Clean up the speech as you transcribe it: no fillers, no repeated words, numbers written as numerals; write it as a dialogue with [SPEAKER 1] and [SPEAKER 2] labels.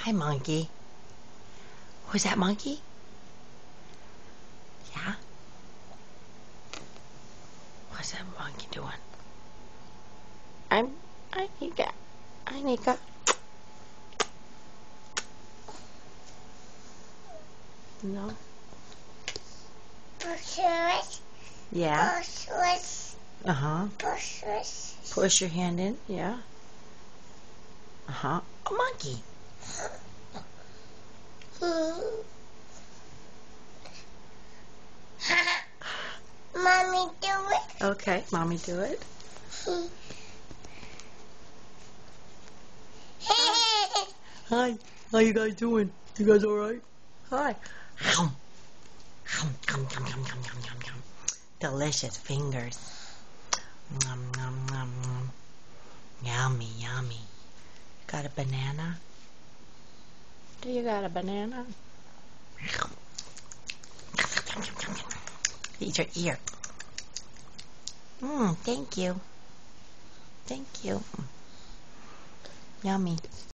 [SPEAKER 1] Hi, monkey. Was that monkey? Yeah? What's that monkey doing? Hi, Nica. Hi, Nica. No? Yeah? Uh-huh. Push your hand in, yeah. Uh-huh. A monkey.
[SPEAKER 2] Mommy, do it.
[SPEAKER 1] Okay, mommy do it. Hi. How you guys doing? You guys alright? Hi. Delicious fingers. Nom, nom, nom, nom. Yummy, yummy. Got a banana? Do you got a banana? Eat your ear. Thank you. Thank you. Yummy.